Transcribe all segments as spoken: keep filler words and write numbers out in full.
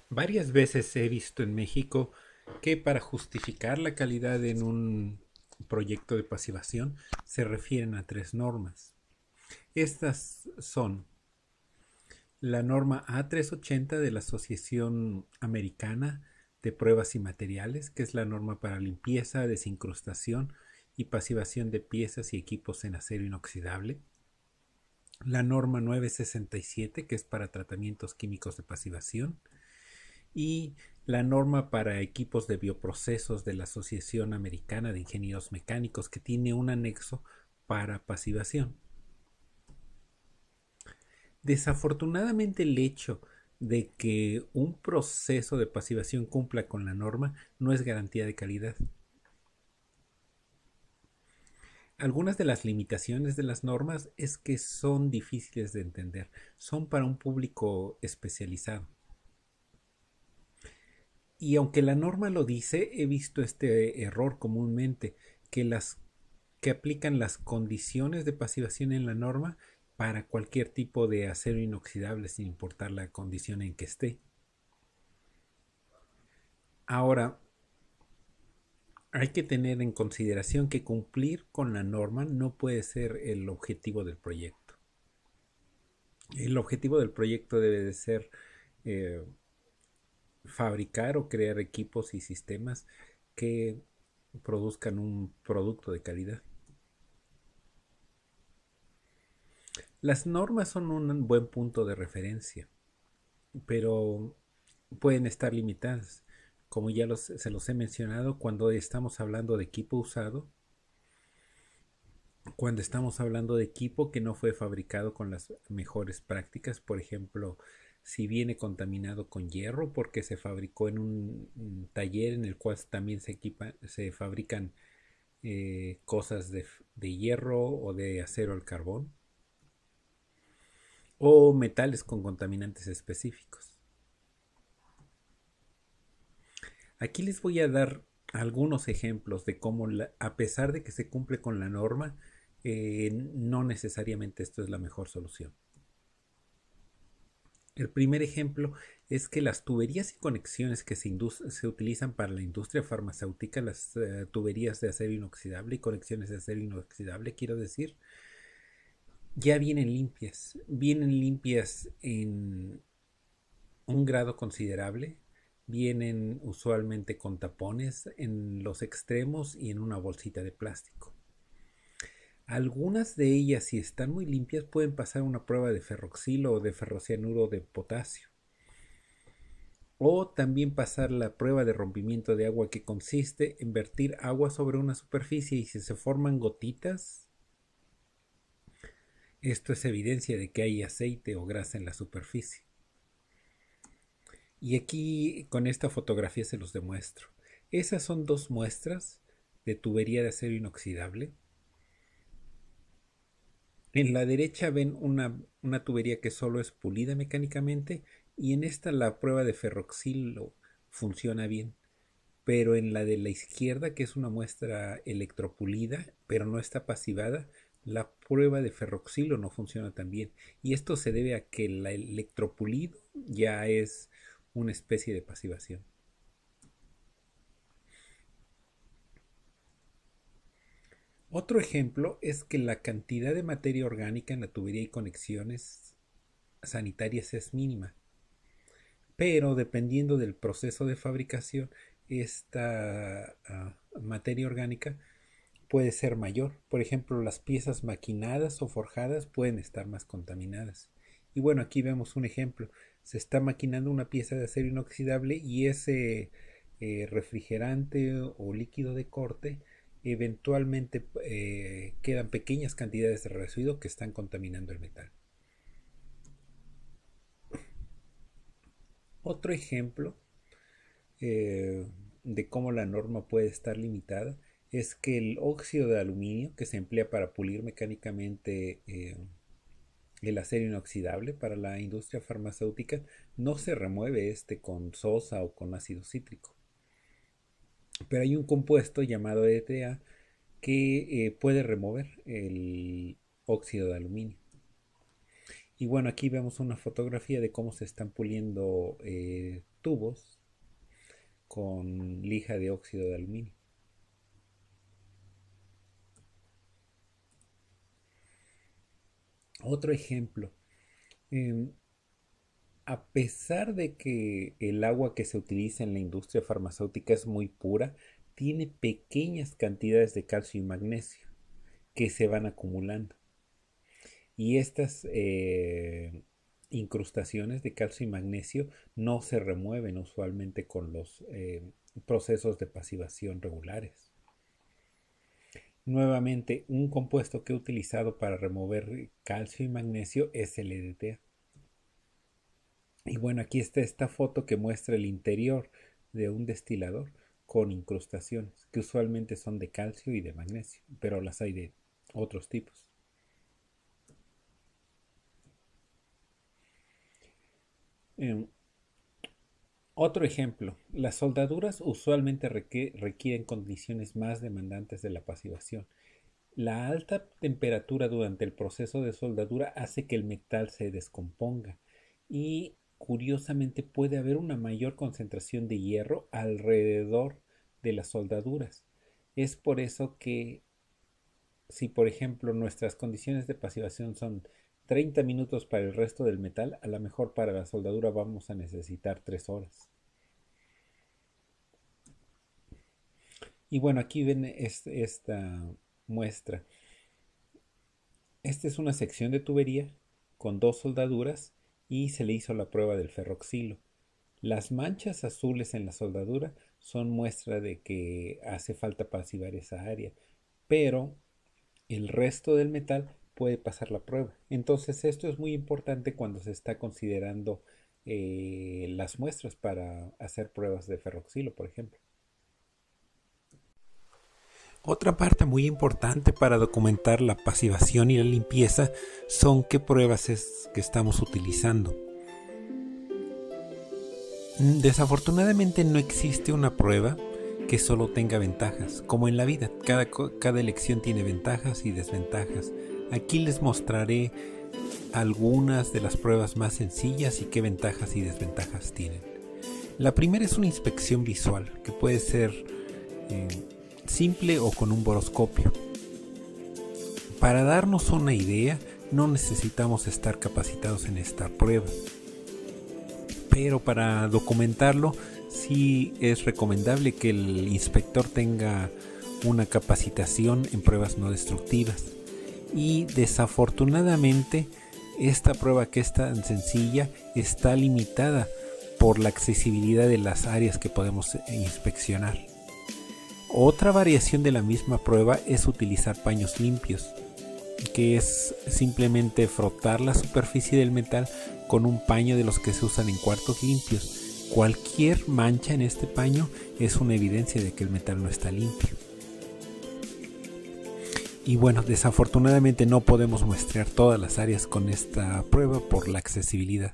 Varias veces he visto en México que para justificar la calidad en un proyecto de pasivación se refieren a tres normas. Estas son la norma A trescientos ochenta de la Asociación Americana de Pruebas y Materiales, que es la norma para limpieza, desincrustación y pasivación de piezas y equipos en acero inoxidable. La norma novecientos sesenta y siete, que es para tratamientos químicos de pasivación, y la norma para equipos de bioprocesos de la Asociación Americana de Ingenieros Mecánicos, que tiene un anexo para pasivación. Desafortunadamente, el hecho de que un proceso de pasivación cumpla con la norma no es garantía de calidad. Algunas de las limitaciones de las normas es que son difíciles de entender, son para un público especializado. Y aunque la norma lo dice, he visto este error comúnmente, que las que aplican las condiciones de pasivación en la norma para cualquier tipo de acero inoxidable sin importar la condición en que esté. Ahora, hay que tener en consideración que cumplir con la norma no puede ser el objetivo del proyecto. El objetivo del proyecto debe de ser eh, fabricar o crear equipos y sistemas que produzcan un producto de calidad. Las normas son un buen punto de referencia, pero pueden estar limitadas. Como ya los, se los he mencionado, cuando estamos hablando de equipo usado, cuando estamos hablando de equipo que no fue fabricado con las mejores prácticas, por ejemplo, si viene contaminado con hierro porque se fabricó en un, un taller en el cual también se, equipa, se fabrican eh, cosas de, de hierro o de acero al carbón, o metales con contaminantes específicos. Aquí les voy a dar algunos ejemplos de cómo, la, a pesar de que se cumple con la norma, eh, no necesariamente esto es la mejor solución. El primer ejemplo es que las tuberías y conexiones que se, se utilizan para la industria farmacéutica, las uh, tuberías de acero inoxidable y conexiones de acero inoxidable, quiero decir, ya vienen limpias. Vienen limpias en un grado considerable. Vienen usualmente con tapones en los extremos y en una bolsita de plástico. Algunas de ellas, si están muy limpias, pueden pasar una prueba de ferroxilo o de ferrocianuro de potasio. O también pasar la prueba de rompimiento de agua, que consiste en vertir agua sobre una superficie y si se forman gotitas, esto es evidencia de que hay aceite o grasa en la superficie. Y aquí con esta fotografía se los demuestro. Esas son dos muestras de tubería de acero inoxidable. En la derecha ven una, una tubería que solo es pulida mecánicamente y en esta la prueba de ferroxilo funciona bien. Pero en la de la izquierda, que es una muestra electropulida, pero no está pasivada, la prueba de ferroxilo no funciona tan bien. Y esto se debe a que el electropulido ya es una especie de pasivación. Otro ejemplo es que la cantidad de materia orgánica en la tubería y conexiones sanitarias es mínima, pero dependiendo del proceso de fabricación, esta uh, materia orgánica puede ser mayor. Por ejemplo, las piezas maquinadas o forjadas pueden estar más contaminadas. Y bueno, aquí vemos un ejemplo. Se está maquinando una pieza de acero inoxidable y ese eh, refrigerante o líquido de corte eventualmente eh, quedan pequeñas cantidades de residuo que están contaminando el metal. Otro ejemplo eh, de cómo la norma puede estar limitada es que el óxido de aluminio que se emplea para pulir mecánicamente eh, el acero inoxidable para la industria farmacéutica no se remueve este con sosa o con ácido cítrico. Pero hay un compuesto llamado E T A que eh, puede remover el óxido de aluminio. Y bueno, aquí vemos una fotografía de cómo se están puliendo eh, tubos con lija de óxido de aluminio. Otro ejemplo, eh, a pesar de que el agua que se utiliza en la industria farmacéutica es muy pura, tiene pequeñas cantidades de calcio y magnesio que se van acumulando. Y estas eh, incrustaciones de calcio y magnesio no se remueven usualmente con los eh, procesos de pasivación regulares. Nuevamente, un compuesto que he utilizado para remover calcio y magnesio es el E D T A. Y bueno, aquí está esta foto que muestra el interior de un destilador con incrustaciones, que usualmente son de calcio y de magnesio, pero las hay de otros tipos. Eh, Otro ejemplo, las soldaduras usualmente requieren condiciones más demandantes de la pasivación. La alta temperatura durante el proceso de soldadura hace que el metal se descomponga y curiosamente puede haber una mayor concentración de hierro alrededor de las soldaduras. Es por eso que si por ejemplo nuestras condiciones de pasivación son treinta minutos para el resto del metal, a lo mejor para la soldadura vamos a necesitar tres horas. Y bueno, aquí ven este, esta muestra. Esta es una sección de tubería con dos soldaduras y se le hizo la prueba del ferroxilo. Las manchas azules en la soldadura son muestra de que hace falta pasivar esa área, pero el resto del metal puede pasar la prueba. Entonces esto es muy importante cuando se está considerando eh, las muestras para hacer pruebas de ferroxilo, por ejemplo. Otra parte muy importante para documentar la pasivación y la limpieza son qué pruebas es que estamos utilizando. Desafortunadamente no existe una prueba que solo tenga ventajas, como en la vida, cada, cada elección tiene ventajas y desventajas. Aquí les mostraré algunas de las pruebas más sencillas y qué ventajas y desventajas tienen. La primera es una inspección visual, que puede ser eh, simple o con un boroscopio. Para darnos una idea, no necesitamos estar capacitados en esta prueba, pero para documentarlo sí es recomendable que el inspector tenga una capacitación en pruebas no destructivas. Y desafortunadamente esta prueba, que es tan sencilla, está limitada por la accesibilidad de las áreas que podemos inspeccionar. Otra variación de la misma prueba es utilizar paños limpios, que es simplemente frotar la superficie del metal con un paño de los que se usan en cuartos limpios. Cualquier mancha en este paño es una evidencia de que el metal no está limpio. Y bueno, desafortunadamente no podemos muestrear todas las áreas con esta prueba por la accesibilidad.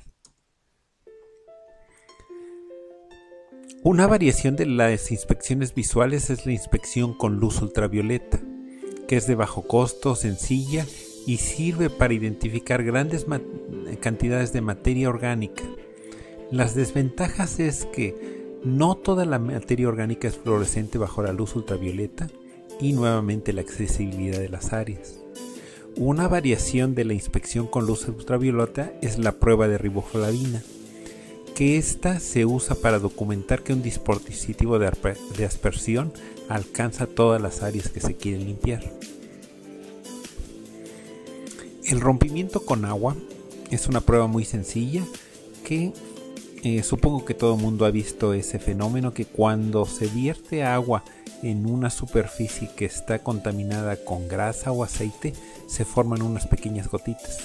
Una variación de las inspecciones visuales es la inspección con luz ultravioleta, que es de bajo costo, sencilla y sirve para identificar grandes cantidades de materia orgánica. Las desventajas es que no toda la materia orgánica es fluorescente bajo la luz ultravioleta y nuevamente la accesibilidad de las áreas. Una variación de la inspección con luz ultravioleta es la prueba de riboflavina, que esta se usa para documentar que un dispositivo de, de aspersión alcanza todas las áreas que se quieren limpiar. El rompimiento con agua es una prueba muy sencilla que eh, supongo que todo el mundo ha visto ese fenómeno, que cuando se vierte agua en una superficie que está contaminada con grasa o aceite, se forman unas pequeñas gotitas.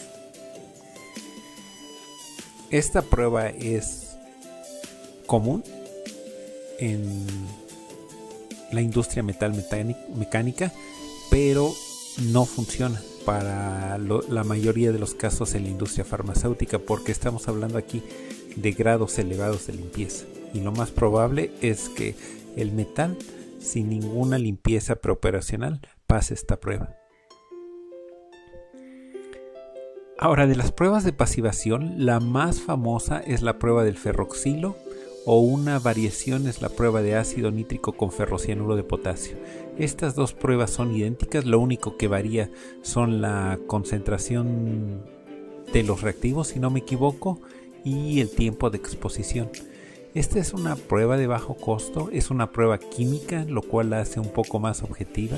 Esta prueba es común en la industria metal mecánica, pero no funciona para lo, la mayoría de los casos en la industria farmacéutica, porque estamos hablando aquí de grados elevados de limpieza, y lo más probable es que el metal sin ninguna limpieza preoperacional pase esta prueba. Ahora, de las pruebas de pasivación, la más famosa es la prueba del ferroxilo, o una variación es la prueba de ácido nítrico con ferrocianuro de potasio. Estas dos pruebas son idénticas, lo único que varía son la concentración de los reactivos, si no me equivoco, y el tiempo de exposición. Esta es una prueba de bajo costo, es una prueba química, lo cual la hace un poco más objetiva.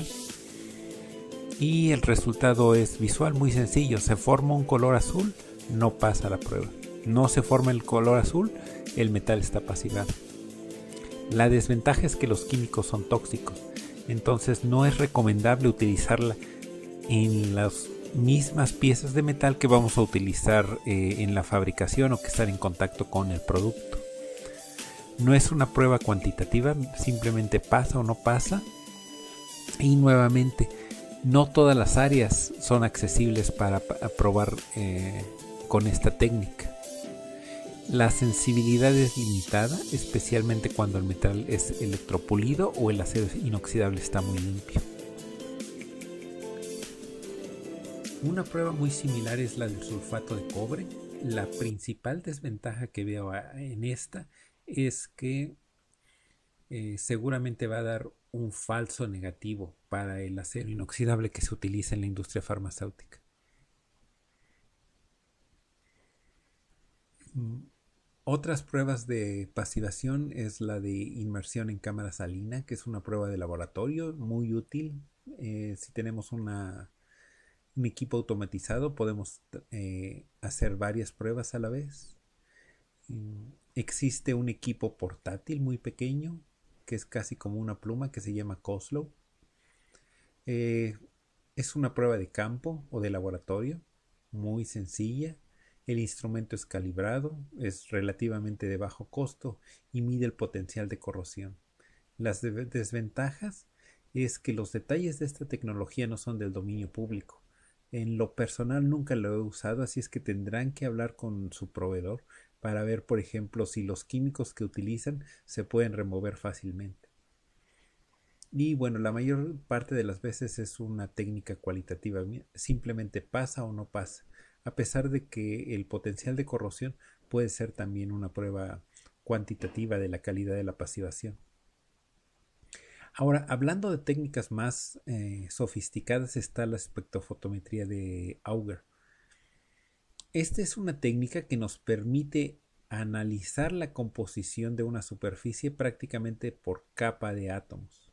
Y el resultado es visual, muy sencillo. Se forma un color azul, no pasa la prueba. No se forma el color azul, el metal está pasivado. La desventaja es que los químicos son tóxicos, entonces no es recomendable utilizarla en las mismas piezas de metal que vamos a utilizar eh, en la fabricación o que están en contacto con el producto. No es una prueba cuantitativa, simplemente pasa o no pasa. Y nuevamente, no todas las áreas son accesibles para probar eh, con esta técnica. La sensibilidad es limitada, especialmente cuando el metal es electropulido o el acero inoxidable está muy limpio. Una prueba muy similar es la del sulfato de cobre. La principal desventaja que veo en esta es que eh, seguramente va a dar un falso negativo para el acero inoxidable que se utiliza en la industria farmacéutica. Otras pruebas de pasivación es la de inmersión en cámara salina, que es una prueba de laboratorio muy útil. Eh, si tenemos una, un equipo automatizado, podemos eh, hacer varias pruebas a la vez. Eh, existe un equipo portátil muy pequeño, que es casi como una pluma, que se llama Coslow. Eh, es una prueba de campo o de laboratorio, muy sencilla. El instrumento es calibrado, es relativamente de bajo costo y mide el potencial de corrosión. Las de- desventajas es que los detalles de esta tecnología no son del dominio público. En lo personal nunca lo he usado, así es que tendrán que hablar con su proveedor para ver, por ejemplo, si los químicos que utilizan se pueden remover fácilmente. Y bueno, la mayor parte de las veces es una técnica cualitativa, simplemente pasa o no pasa, a pesar de que el potencial de corrosión puede ser también una prueba cuantitativa de la calidad de la pasivación. Ahora, hablando de técnicas más eh, sofisticadas, está la espectrofotometría de Auger. Esta es una técnica que nos permite analizar la composición de una superficie prácticamente por capa de átomos.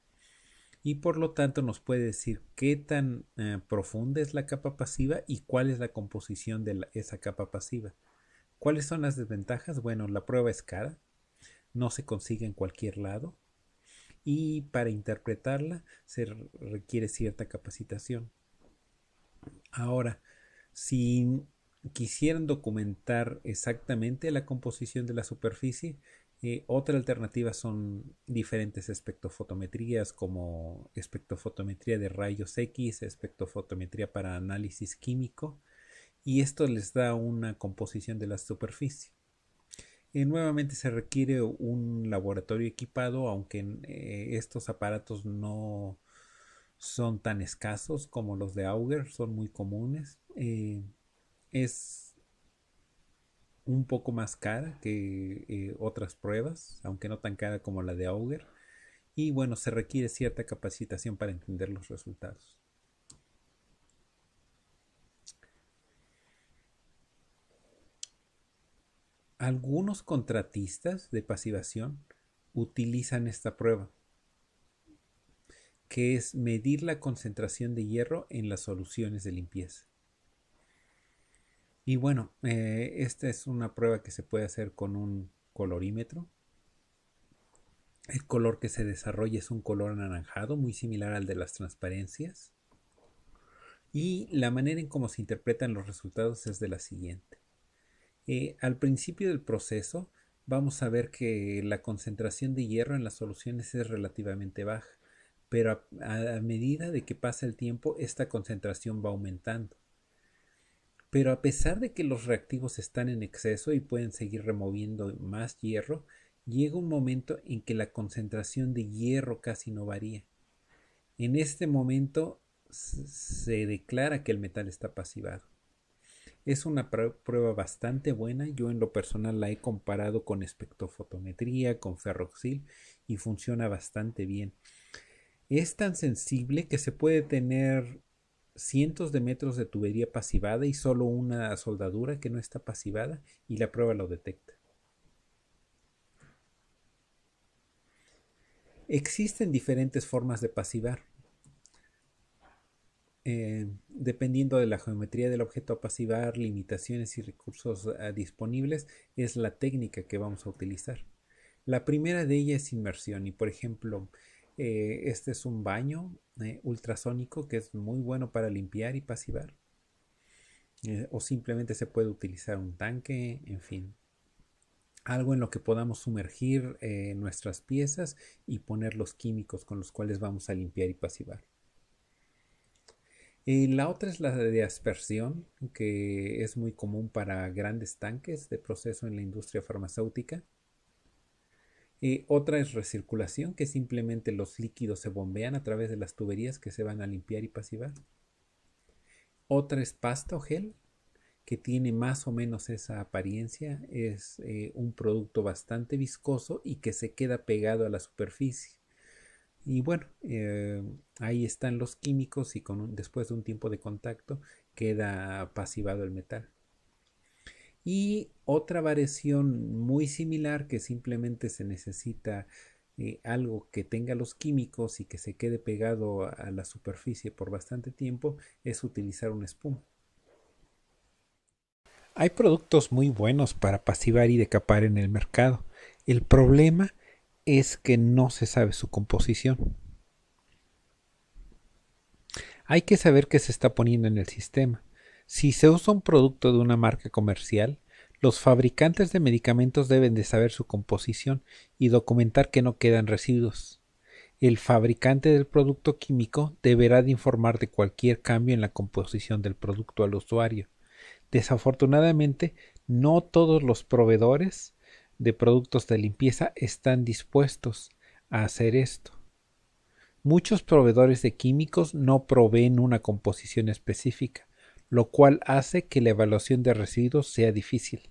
Y por lo tanto nos puede decir qué tan eh, profunda es la capa pasiva y cuál es la composición de la, esa capa pasiva. ¿Cuáles son las desventajas? Bueno, la prueba es cara, no se consigue en cualquier lado y para interpretarla se requiere cierta capacitación. Ahora, si quisieran documentar exactamente la composición de la superficie, eh, otra alternativa son diferentes espectrofotometrías como espectrofotometría de rayos X, espectrofotometría para análisis químico, y esto les da una composición de la superficie. Eh, nuevamente se requiere un laboratorio equipado, aunque eh, estos aparatos no son tan escasos como los de Auger, son muy comunes. Eh, es un poco más cara que eh, otras pruebas, aunque no tan cara como la de Auger. Y bueno, se requiere cierta capacitación para entender los resultados. Algunos contratistas de pasivación utilizan esta prueba, que es medir la concentración de hierro en las soluciones de limpieza. Y bueno, eh, esta es una prueba que se puede hacer con un colorímetro. El color que se desarrolla es un color anaranjado, muy similar al de las transparencias. Y la manera en cómo se interpretan los resultados es de la siguiente. Eh, al principio del proceso vamos a ver que la concentración de hierro en las soluciones es relativamente baja, pero a, a medida de que pasa el tiempo esta concentración va aumentando. Pero a pesar de que los reactivos están en exceso y pueden seguir removiendo más hierro, llega un momento en que la concentración de hierro casi no varía. En este momento se declara que el metal está pasivado. Es una prueba bastante buena. Yo en lo personal la he comparado con espectrofotometría, con ferroxil y funciona bastante bien. Es tan sensible que se puede tener cientos de metros de tubería pasivada y solo una soldadura que no está pasivada y la prueba lo detecta. Existen diferentes formas de pasivar. Eh, dependiendo de la geometría del objeto a pasivar, limitaciones y recursos uh, disponibles, es la técnica que vamos a utilizar. La primera de ellas es inmersión y por ejemplo, eh, este es un baño eh, ultrasónico que es muy bueno para limpiar y pasivar. Eh, o simplemente se puede utilizar un tanque, en fin. Algo en lo que podamos sumergir eh, nuestras piezas y poner los químicos con los cuales vamos a limpiar y pasivar. Y la otra es la de aspersión, que es muy común para grandes tanques de proceso en la industria farmacéutica. Y otra es recirculación, que simplemente los líquidos se bombean a través de las tuberías que se van a limpiar y pasivar. Otra es pasta o gel, que tiene más o menos esa apariencia. Es eh, un producto bastante viscoso y que se queda pegado a la superficie. Y bueno, eh, ahí están los químicos y con un, después de un tiempo de contacto queda pasivado el metal. Y otra variación muy similar que simplemente se necesita eh, algo que tenga los químicos y que se quede pegado a, a la superficie por bastante tiempo es utilizar una espuma. Hay productos muy buenos para pasivar y decapar en el mercado. El problema es que no se sabe su composición. Hay que saber qué se está poniendo en el sistema. Si se usa un producto de una marca comercial, los fabricantes de medicamentos deben de saber su composición y documentar que no quedan residuos. El fabricante del producto químico deberá de informar de cualquier cambio en la composición del producto al usuario. Desafortunadamente, no todos los proveedores de productos de limpieza están dispuestos a hacer esto. Muchos proveedores de químicos no proveen una composición específica, lo cual hace que la evaluación de residuos sea difícil.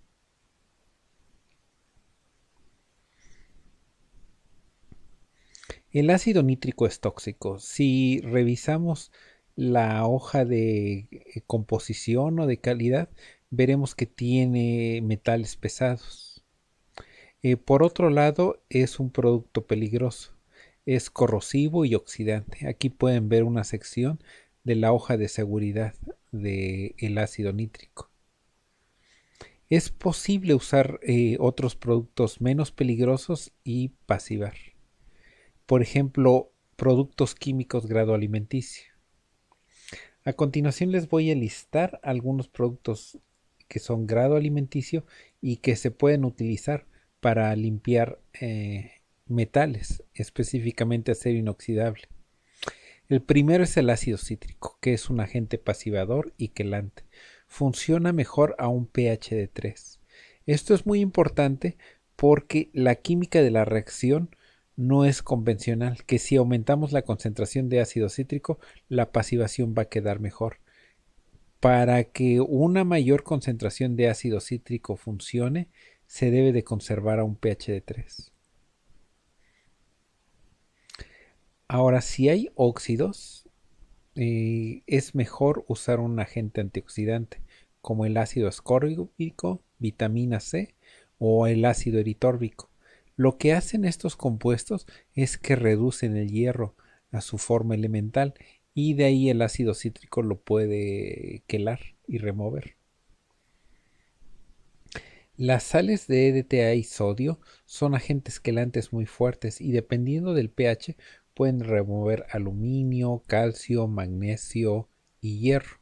El ácido nítrico es tóxico. Si revisamos la hoja de eh, composición o de calidad, veremos que tiene metales pesados. Eh, por otro lado, es un producto peligroso. Es corrosivo y oxidante. Aquí pueden ver una sección de la hoja de seguridad del ácido nítrico. Es posible usar eh, otros productos menos peligrosos y pasivar. Por ejemplo, productos químicos grado alimenticio. A continuación les voy a listar algunos productos que son grado alimenticio y que se pueden utilizar para limpiar eh, metales, específicamente acero inoxidable. El primero es el ácido cítrico, que es un agente pasivador y quelante. Funciona mejor a un pH de tres. Esto es muy importante porque la química de la reacción no es convencional, que si aumentamos la concentración de ácido cítrico, la pasivación va a quedar mejor. Para que una mayor concentración de ácido cítrico funcione, se debe de conservar a un pH de tres. Ahora, si hay óxidos, eh, es mejor usar un agente antioxidante, como el ácido ascórbico, vitamina C o el ácido eritórbico. Lo que hacen estos compuestos es que reducen el hierro a su forma elemental y de ahí el ácido cítrico lo puede quelar y remover. Las sales de E D T A y sodio son agentes quelantes muy fuertes y dependiendo del pH pueden remover aluminio, calcio, magnesio y hierro.